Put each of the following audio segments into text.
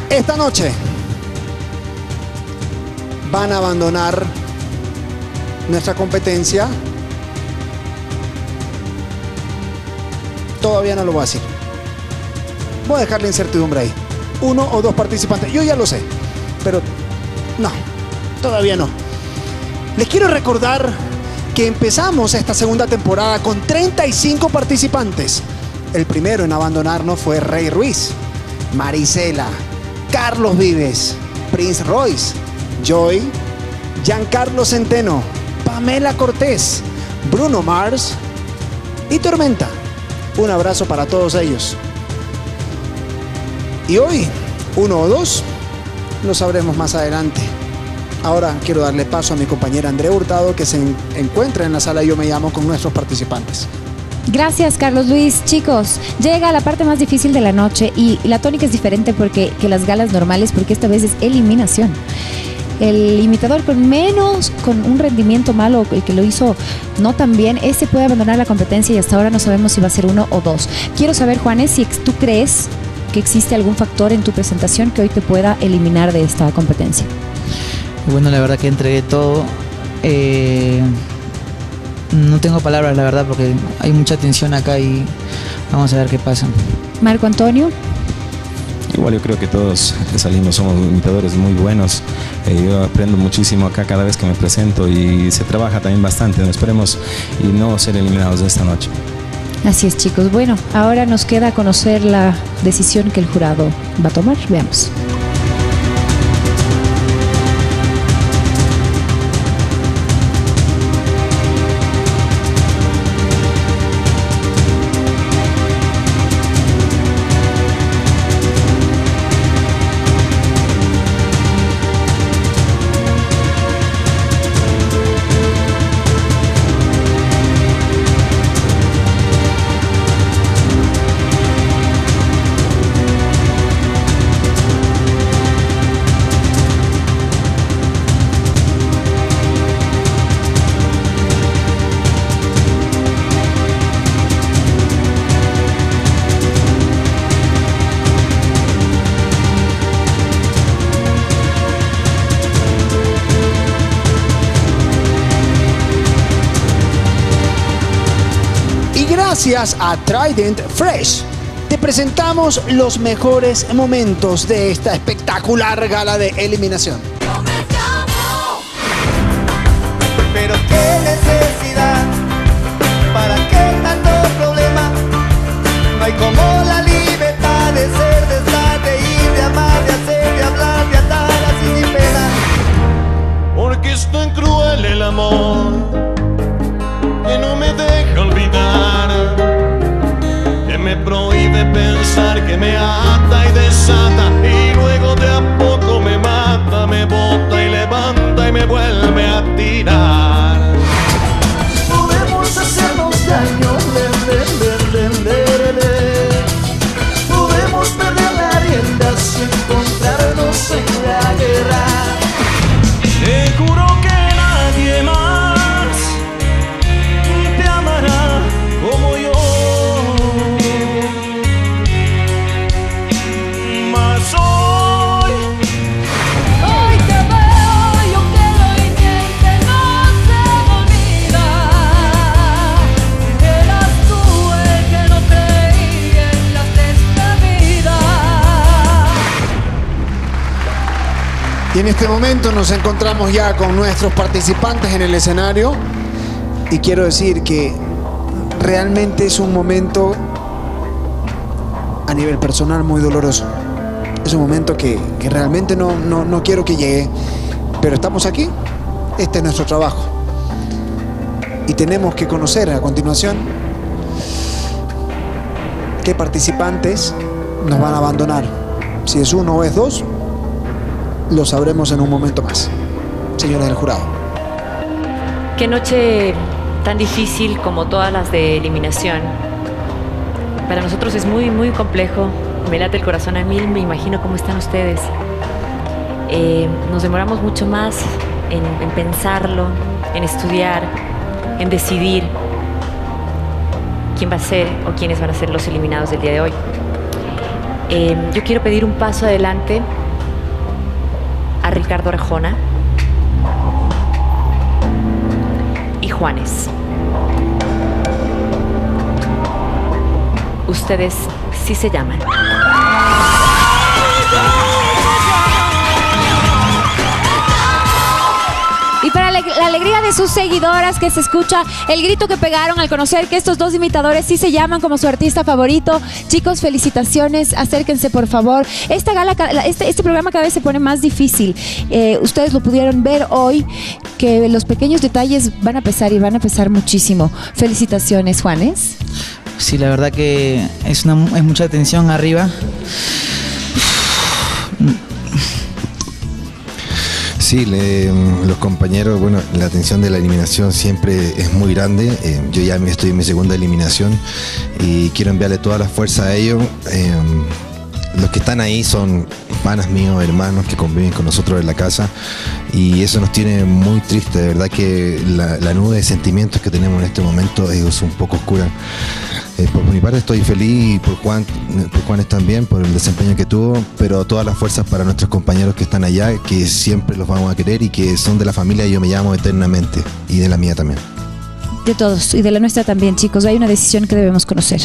Esta noche van a abandonar nuestra competencia. Todavía no lo voy a decir. Voy a dejar la incertidumbre ahí. 1 o 2 participantes. Yo ya lo sé, pero no, todavía no. Les quiero recordar que empezamos esta segunda temporada con 35 participantes. El primero en abandonarnos fue Rey Ruiz, Marisela, Carlos Vives, Prince Royce, Joy, Giancarlo Centeno, Pamela Cortés, Bruno Mars y Tormenta. Un abrazo para todos ellos. Y hoy, 1 o 2, lo sabremos más adelante. Ahora quiero darle paso a mi compañera Andrea Hurtado, que se encuentra en la sala Yo Me Llamo con nuestros participantes. Gracias, Carlos Luis. Chicos, llega la parte más difícil de la noche y la tónica es diferente que las galas normales, porque esta vez es eliminación. El imitador con un rendimiento malo, el que lo hizo no tan bien, ese puede abandonar la competencia y hasta ahora no sabemos si va a ser 1 o 2. Quiero saber, Juanes, si tú crees que existe algún factor en tu presentación que hoy te pueda eliminar de esta competencia. Bueno, la verdad que entregué todo. No tengo palabras, la verdad, porque hay mucha tensión acá y vamos a ver qué pasa. Marco Antonio. Igual yo creo que todos salimos, somos imitadores muy buenos. Yo aprendo muchísimo acá cada vez que me presento y se trabaja también bastante. No esperemos y no ser eliminados de esta noche. Así es, chicos. Bueno, ahora nos queda conocer la decisión que el jurado va a tomar. Veamos. Gracias a Trident Fresh, te presentamos los mejores momentos de esta espectacular gala de eliminación. Pero qué necesidad, para qué tanto problema. No hay como la libertad de ser, de estar, de ir, de amar, de hacer, de hablar, de andar así sin pena. Porque es tan cruel el amor que no me deja olvidar, que me prohíbe pensar, que me ata y desata y luego de a poco me mata, me bota y levanta y me vuelve a tirar. Podemos hacernos daño, podemos perder la rienda sin encontrarnos en la guerra. Te juro que nadie más te amará como yo. Mas hoy te veo, yo quiero y que no se me olvida. Eras tú el que no creía en las de esta vida. Y en este momento nos encontramos ya con nuestros participantes en el escenario. Y quiero decir que realmente es un momento a nivel personal muy doloroso. Es un momento que realmente no quiero que llegue. Pero estamos aquí. Este es nuestro trabajo. Y tenemos que conocer a continuación qué participantes nos van a abandonar. Si es 1 o es 2, lo sabremos en un momento más. Señores del jurado. Qué noche tan difícil como todas las de eliminación. Para nosotros es muy, muy complejo. Me late el corazón a 1000, me imagino cómo están ustedes. Nos demoramos mucho más en pensarlo, en estudiar, en decidir quién va a ser o quiénes van a ser los eliminados del día de hoy. Yo quiero pedir un paso adelante Ricardo Arjona y Juanes. Ustedes sí se llaman. Y para la alegría de sus seguidoras, que se escucha el grito que pegaron al conocer que estos dos imitadores sí se llaman como su artista favorito. Chicos, felicitaciones, acérquense por favor. Esta gala, este programa cada vez se pone más difícil. Ustedes lo pudieron ver hoy, que los pequeños detalles van a pesar y van a pesar muchísimo. Felicitaciones, Juanes. Sí, la verdad que es mucha tensión arriba. Sí, los compañeros, bueno, la tensión de la eliminación siempre es muy grande. Yo ya estoy en mi segunda eliminación y quiero enviarle toda la fuerza a ellos. Los que están ahí son panas míos, hermanos que conviven con nosotros en la casa, y eso nos tiene muy triste. De verdad que la nube de sentimientos que tenemos en este momento es un poco oscura. Por mi parte estoy feliz, y por Juanes también, por el desempeño que tuvo, pero todas las fuerzas para nuestros compañeros que están allá, que siempre los vamos a querer y que son de la familia y yo me llamo eternamente, y de la mía también. De todos y de la nuestra también, chicos. Hay una decisión que debemos conocer.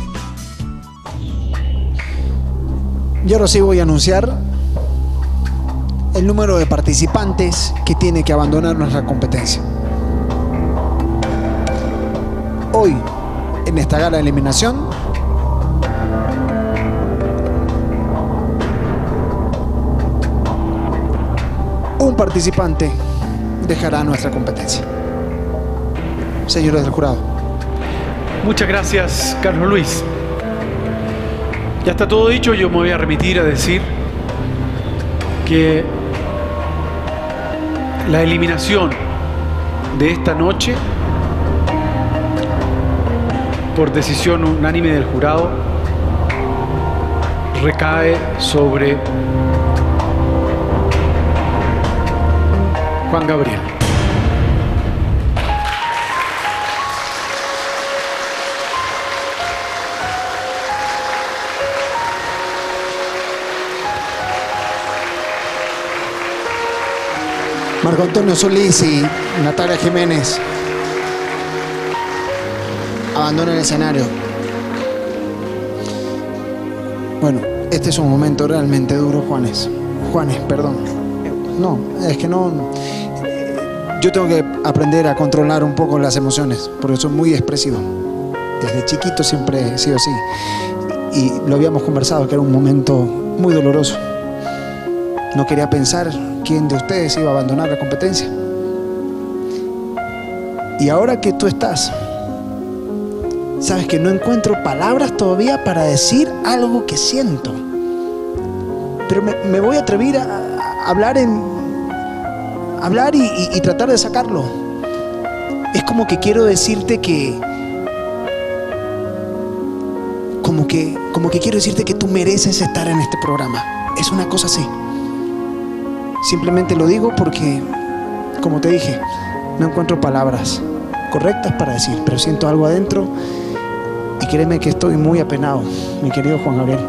Yo ahora sí voy a anunciar el número de participantes que tiene que abandonar nuestra competencia. Hoy, en esta gala de eliminación, un participante dejará nuestra competencia. Señores del jurado. Muchas gracias, Carlos Luis. Ya está todo dicho. Yo me voy a remitir a decir que la eliminación de esta noche, por decisión unánime del jurado, recae sobre Juan Gabriel. Marco Antonio Solís y Natalia Jiménez abandonan el escenario. Bueno, este es un momento realmente duro, Juanes, perdón. No, es que no. Yo tengo que aprender a controlar un poco las emociones, porque soy muy expresivo. Desde chiquito siempre he sido así. Y lo habíamos conversado, que era un momento muy doloroso. No quería pensar quién de ustedes iba a abandonar la competencia. Y ahora que tú estás, sabes que no encuentro palabras todavía para decir algo que siento, pero me voy a atrever a hablar y tratar de sacarlo. Es como que quiero decirte que como que quiero decirte que tú mereces estar en este programa. Es una cosa así. Simplemente lo digo porque, como te dije, no encuentro palabras correctas para decir, pero siento algo adentro. Y créeme que estoy muy apenado, mi querido Juan Gabriel.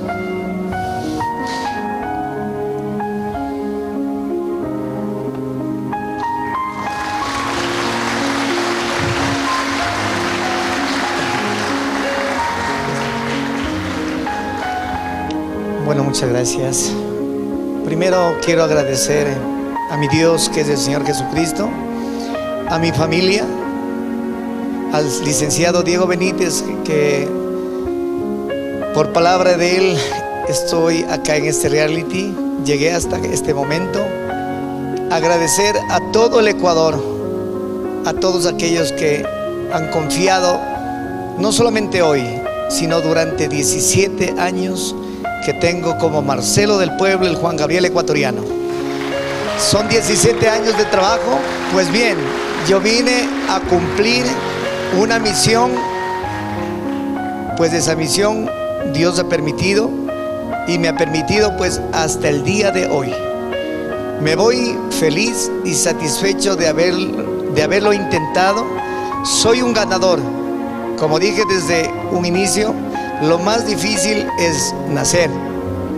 Bueno, muchas gracias. Primero quiero agradecer a mi Dios, que es el Señor Jesucristo, a mi familia, al licenciado Diego Benítez, que por palabra de él estoy acá en este reality, llegué hasta este momento. Agradecer a todo el Ecuador, a todos aquellos que han confiado, no solamente hoy, sino durante 17 años que tengo como Marcelo del Pueblo, el Juan Gabriel ecuatoriano. Son 17 años de trabajo. Pues bien, yo vine a cumplir una misión, pues esa misión Dios ha permitido y me ha permitido pues hasta el día de hoy. Me voy feliz y satisfecho de haberlo intentado. Soy un ganador. Como dije desde un inicio, lo más difícil es nacer.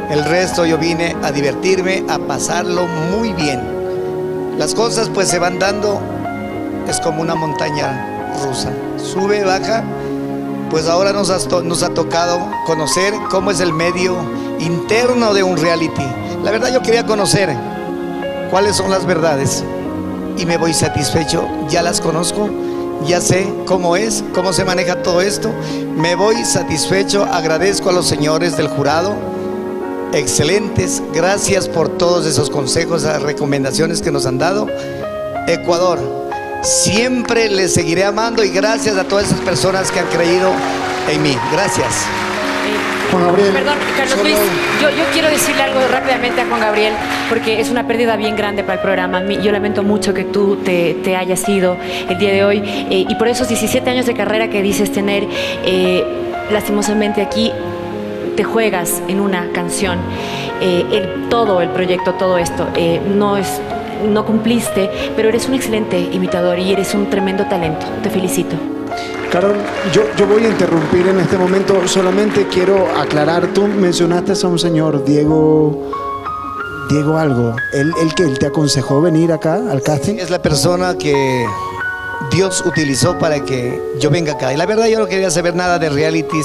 El resto yo vine a divertirme, a pasarlo muy bien. Las cosas pues se van dando, es como una montaña rusa. Sube, baja, pues ahora nos ha tocado conocer cómo es el medio interno de un reality. La verdad yo quería conocer cuáles son las verdades y me voy satisfecho, ya las conozco, ya sé cómo es, cómo se maneja todo esto, me voy satisfecho, agradezco a los señores del jurado, excelentes, gracias por todos esos consejos, esas recomendaciones que nos han dado. Ecuador, siempre les seguiré amando y gracias a todas esas personas que han creído en mí, gracias. Juan Gabriel, Perdón, Carlos Luis, yo quiero decirle algo rápidamente a Juan Gabriel, porque es una pérdida bien grande para el programa. Yo lamento mucho que tú te hayas ido el día de hoy, y por esos 17 años de carrera que dices tener, lastimosamente aquí te juegas en una canción. Todo el proyecto, todo esto, no cumpliste, pero eres un excelente imitador y eres un tremendo talento. Te felicito. Carol, yo voy a interrumpir en este momento, solamente quiero aclarar, tú mencionaste a un señor, Diego algo, ¿él te aconsejó venir acá al casting? Es la persona que Dios utilizó para que yo venga acá, y la verdad yo no quería saber nada de realities,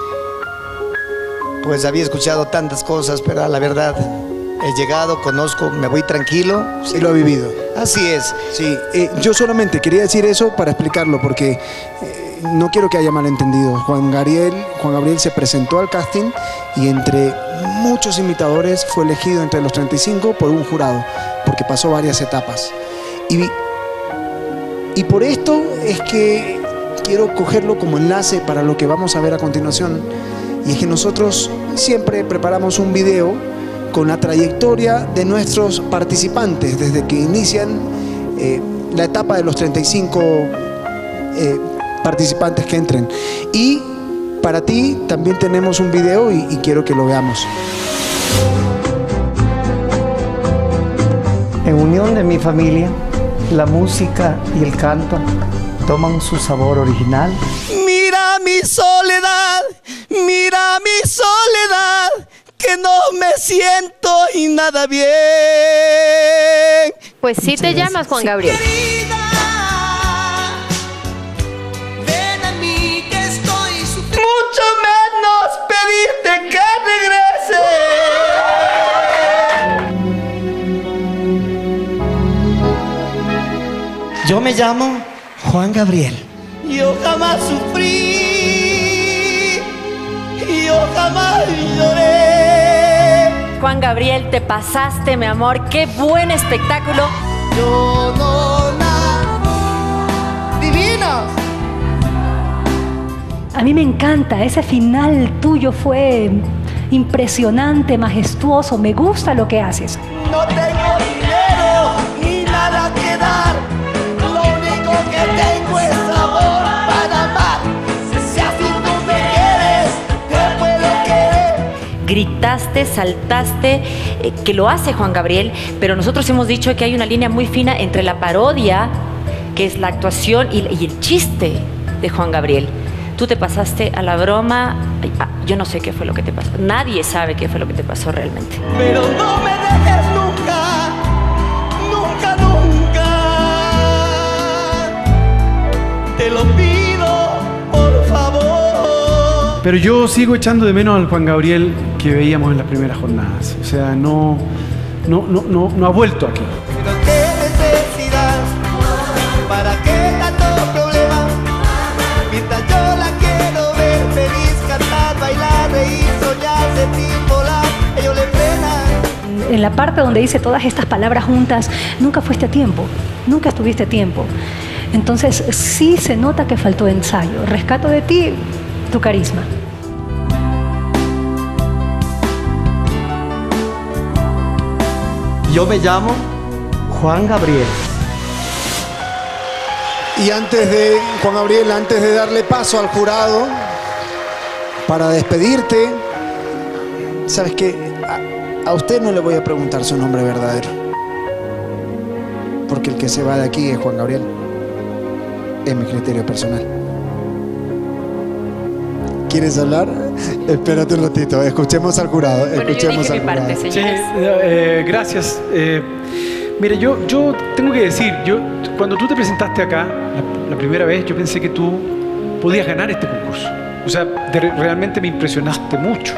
pues había escuchado tantas cosas, pero la verdad he llegado, conozco, me voy tranquilo. Sí, lo he vivido. Así es. Sí, yo solamente quería decir eso para explicarlo, porque no quiero que haya malentendido. Juan Gabriel se presentó al casting y entre muchos imitadores fue elegido entre los 35 por un jurado, porque pasó varias etapas. Y por esto es que quiero cogerlo como enlace para lo que vamos a ver a continuación. Y es que nosotros siempre preparamos un video con la trayectoria de nuestros participantes desde que inician la etapa de los 35 participantes que entren. Y para ti también tenemos un video y quiero que lo veamos. En unión de mi familia, la música y el canto toman su sabor original. Mira mi soledad, mira mi soledad, que no me siento y nada bien. Pues sí te llamas Juan Gabriel. Ven a mí que estoy sufriendo. Mucho menos pedirte que regrese. Yo me llamo Juan Gabriel. Yo jamás sufrí, yo jamás lloré. Juan Gabriel, te pasaste, mi amor. Qué buen espectáculo. Yo no la divinos. A mí me encanta, ese final tuyo fue impresionante, majestuoso, me gusta lo que haces. No tengo dinero ni nada que dar, lo único que tengo es amor para amar. Si así tú me quieres, te puedo querer. Gritaste, saltaste, que lo hace Juan Gabriel, pero nosotros hemos dicho que hay una línea muy fina entre la parodia, que es la actuación, y el chiste de Juan Gabriel. Tú te pasaste a la broma. Yo no sé qué fue lo que te pasó. Nadie sabe qué fue lo que te pasó realmente. Pero no me dejes nunca, nunca, nunca. Te lo pido, por favor. Pero yo sigo echando de menos al Juan Gabriel que veíamos en las primeras jornadas. O sea, no ha vuelto aquí. Pero qué necesidad, para qué tanto problema. Mientras yo la quiero ver feliz, cantar, bailar, reír, soñar, sentir, volar, ellos le frenan. En la parte donde dice todas estas palabras juntas, nunca fuiste a tiempo, nunca estuviste a tiempo. Entonces sí se nota que faltó ensayo. Rescato de ti tu carisma. Yo me llamo Juan Gabriel. Y Juan Gabriel, antes de darle paso al jurado, para despedirte, ¿sabes qué? A usted no le voy a preguntar su nombre verdadero, porque el que se va de aquí es Juan Gabriel. Es mi criterio personal. ¿Quieres hablar? Espérate un ratito, escuchemos al jurado. Bueno, Escuchemos yo dije al mi parte, jurado. señores. Gracias. Mire, yo tengo que decir, cuando tú te presentaste acá la primera vez, yo pensé que tú podías ganar este concurso. O sea, realmente me impresionaste mucho.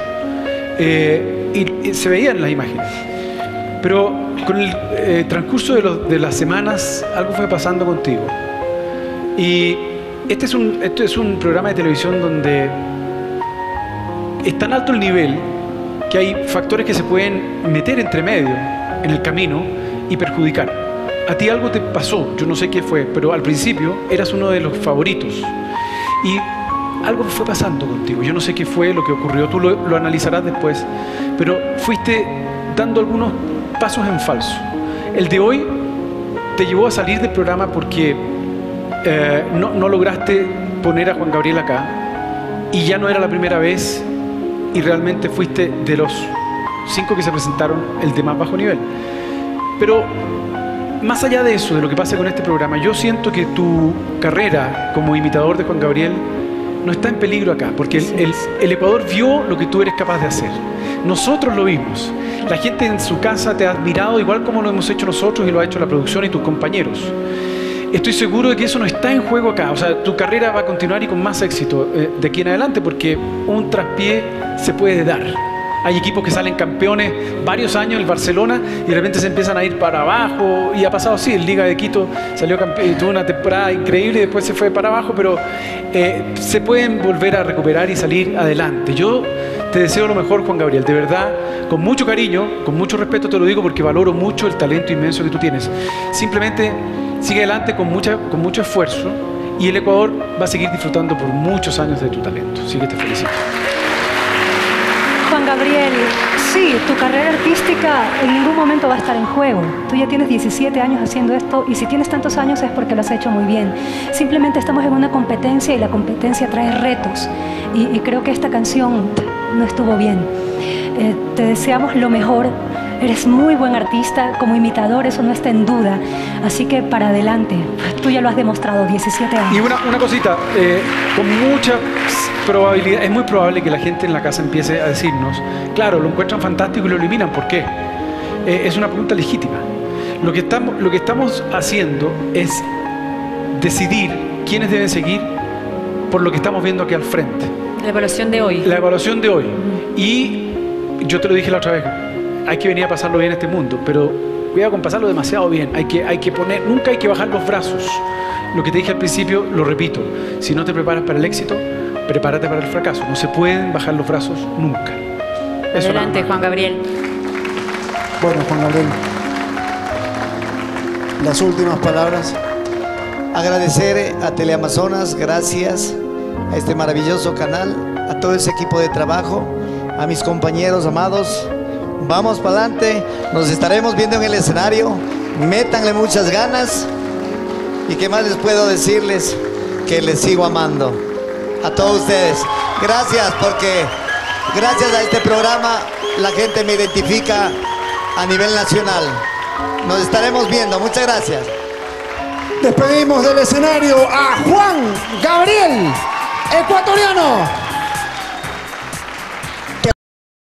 Y se veían las imágenes. Pero con el transcurso de las semanas, algo fue pasando contigo. Y este es un programa de televisión donde es tan alto el nivel que hay factores que se pueden meter entre medio en el camino y perjudicar. A ti algo te pasó, yo no sé qué fue, pero al principio eras uno de los favoritos. Y algo fue pasando contigo. Yo no sé qué fue lo que ocurrió, tú lo analizarás después, pero fuiste dando algunos pasos en falso. El de hoy te llevó a salir del programa porque no lograste poner a Juan Gabriel acá y ya no era la primera vez y realmente fuiste de los 5 que se presentaron el de más bajo nivel. Pero más allá de eso, de lo que pasa con este programa, yo siento que tu carrera como imitador de Juan Gabriel no está en peligro acá, porque el Ecuador vio lo que tú eres capaz de hacer. Nosotros lo vimos. La gente en su casa te ha admirado igual como lo hemos hecho nosotros y lo ha hecho la producción y tus compañeros. Estoy seguro de que eso no está en juego acá. O sea, tu carrera va a continuar y con más éxito de aquí en adelante, porque un traspié se puede dar. Hay equipos que salen campeones varios años, el Barcelona, y de repente se empiezan a ir para abajo. Y ha pasado así, el Liga de Quito salió campeón, tuvo una temporada increíble y después se fue para abajo, pero se pueden volver a recuperar y salir adelante. Yo te deseo lo mejor, Juan Gabriel, de verdad, con mucho cariño, con mucho respeto te lo digo, porque valoro mucho el talento inmenso que tú tienes. Simplemente sigue adelante con mucho esfuerzo y el Ecuador va a seguir disfrutando por muchos años de tu talento. Así que te felicito. Juan Gabriel, sí, tu carrera artística en ningún momento va a estar en juego. Tú ya tienes 17 años haciendo esto y si tienes tantos años es porque lo has hecho muy bien. Simplemente estamos en una competencia y la competencia trae retos. Y creo que esta canción no estuvo bien. Te deseamos lo mejor. Eres muy buen artista, como imitador, eso no está en duda. Así que para adelante, tú ya lo has demostrado, 17 años. Y una cosita, con mucha probabilidad, es muy probable que la gente en la casa empiece a decirnos, claro, lo encuentran fantástico y lo eliminan, ¿por qué? Es una pregunta legítima. Lo que estamos haciendo es decidir quiénes deben seguir por lo que estamos viendo aquí al frente. La evaluación de hoy. La evaluación de hoy. Y yo te lo dije la otra vez, hay que venir a pasarlo bien en este mundo, pero cuidado con pasarlo demasiado bien. Nunca hay que bajar los brazos. Lo que te dije al principio, lo repito, si no te preparas para el éxito, prepárate para el fracaso. No se pueden bajar los brazos nunca. Eso adelante, Juan Gabriel. Bueno, Juan Gabriel, las últimas palabras. Agradecer a Teleamazonas, gracias a este maravilloso canal, a todo ese equipo de trabajo, a mis compañeros amados. Vamos para adelante, nos estaremos viendo en el escenario, métanle muchas ganas y qué más les puedo decirles, que les sigo amando a todos ustedes. Gracias, porque gracias a este programa la gente me identifica a nivel nacional. Nos estaremos viendo, muchas gracias. Despedimos del escenario a Juan Gabriel, ecuatoriano.